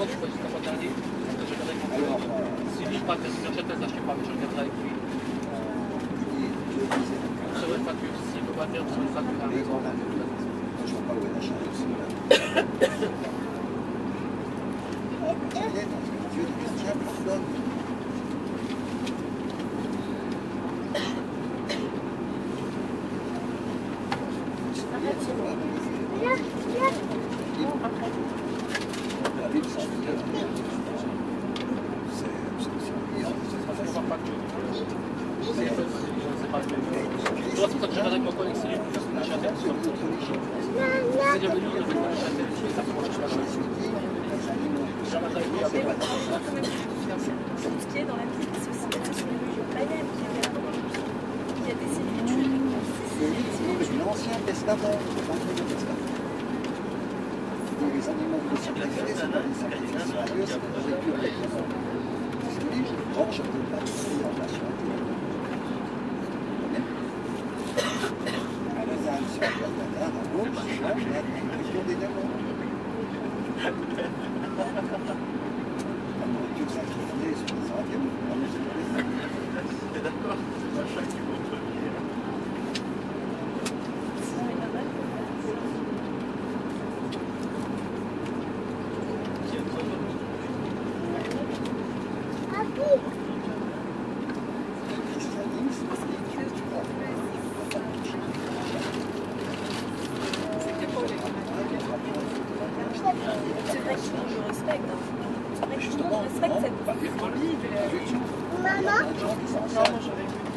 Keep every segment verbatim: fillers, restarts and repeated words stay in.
je suis pas jusqu'à pas dernier. Je regarderai avec mon collègue. Si lui, pas que je l'achète, je l'achète pas, mais je regarderai avec lui. C'est vrai, facture. S'il ne peut pas faire, c'est une facture à la maison. Je vois pas où est la charge. Dieu du chrétien pardonne. La Bible, c'est toi, c'est pour ça que je regarde avec mon collègue, c'est lui qui fait la châtaigne. C'est devenu le fait la châtaigne, je fais ça pour la châtaigne. Ce qui est dans la Bible, c'est aussi basé sur les religions païennes, qui a des similitudes. c'est l'Ancien Testament, c'est pas le Nouveau Testament. Les animaux que vous sacrifiez, c'est pas des sacrifices sérieux, c'est des nourritures avec les hommes. C'est ce que dit, je branche de la vie en relation avec les hommes. À Lausanne, sur la place d'Adar, à gauche, c'est la nourriture des démons. La nourriture sacrifiée sur les organes, c'est d'accord, c'est un chat qui montre. C'est vrai que je respecte. C'est vrai que tout le monde respecte cette Bible. Maman? Non, moi j'aurais vu.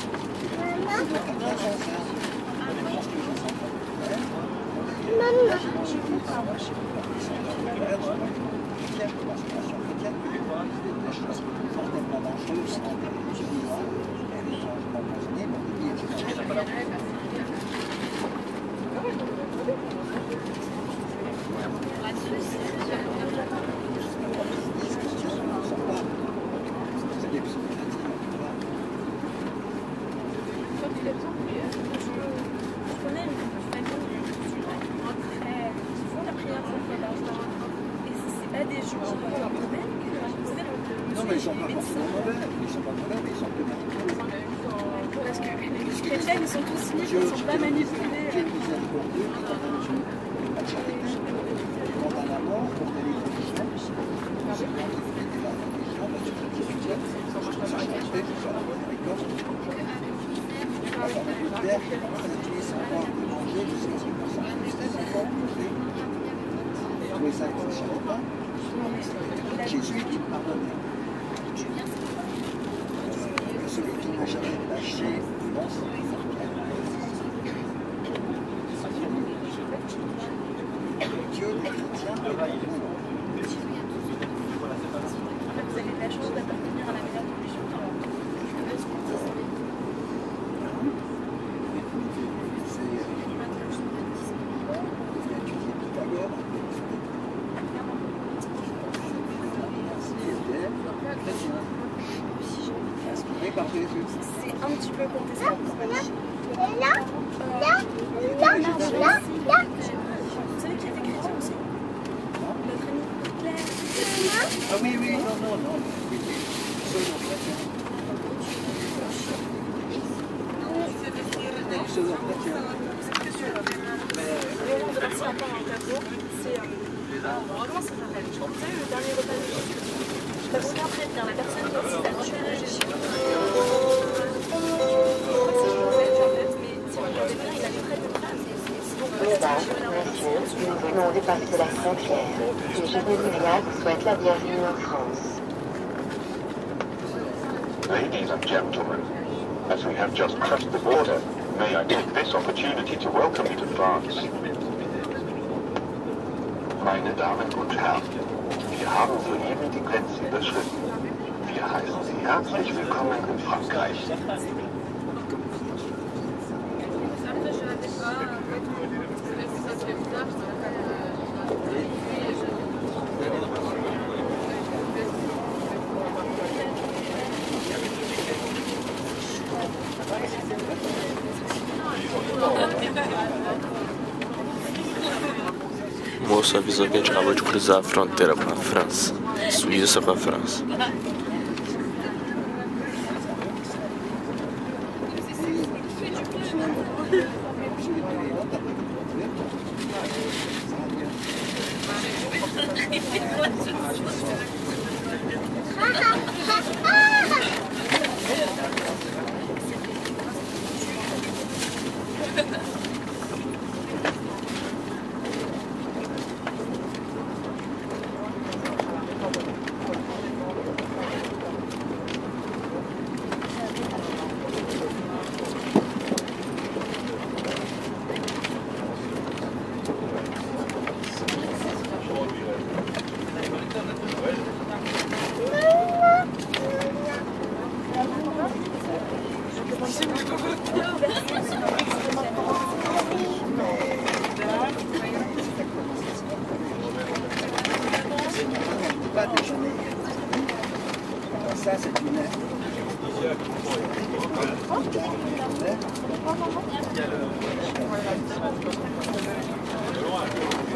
Non, mais ils sont pas forcément mauvais, ils sont pas mauvais, mais ils sont peu manipulés. Parce que les chrétiens, ils sont tous libres, ils ne sont pas manipulés. Dieu est miséricordieux, qui t'entend Dieu. La charité, quand à la mort, quand elle est religion, c'est quand il fait des religions, parce que les chrétiens, c'est la charité, c'est la miséricorde. La famille du Père, c'est tuer son corps de manger jusqu'à ce que pour sa tristesse encore plus. Tous les sacs, c'est charité. Jésus qui pardonnait. Celui qui n'a jamais lâché pense. Dieu, les chrétiens, Vous avez de la chance d'appartenir à la meilleure religion. C'est un petit peu contestable. Là, là, là, là, là, là. Vous savez qui était chrétien aussi? Notre ami Claire. Ah oui, oui, non, non, non. Oui, oui. Pseudo chrétien. Mais on devrait faire encore un tableau. C'est. Comment ça s'appelle? Vous savez, le dernier repas de Jésus. Je t'avoue qu'après, bien, la personne qui a décidé de tuer Jésus. Nous venons dépasser la frontière et Geneviève vous souhaite la bienvenue en France. Ladies and gentlemen, as we have just crossed the border, may I take this opportunity to welcome you to France. Meine Damen und Herren, wir haben soeben die Grenze überschritten. Wir heißen Sie herzlich willkommen in Frankreich. Moço avisou que a gente acabou de cruzar a fronteira com a França. Suivez sa référence. Pas déjeuner. Alors ça, c'est une aire. Il y a le...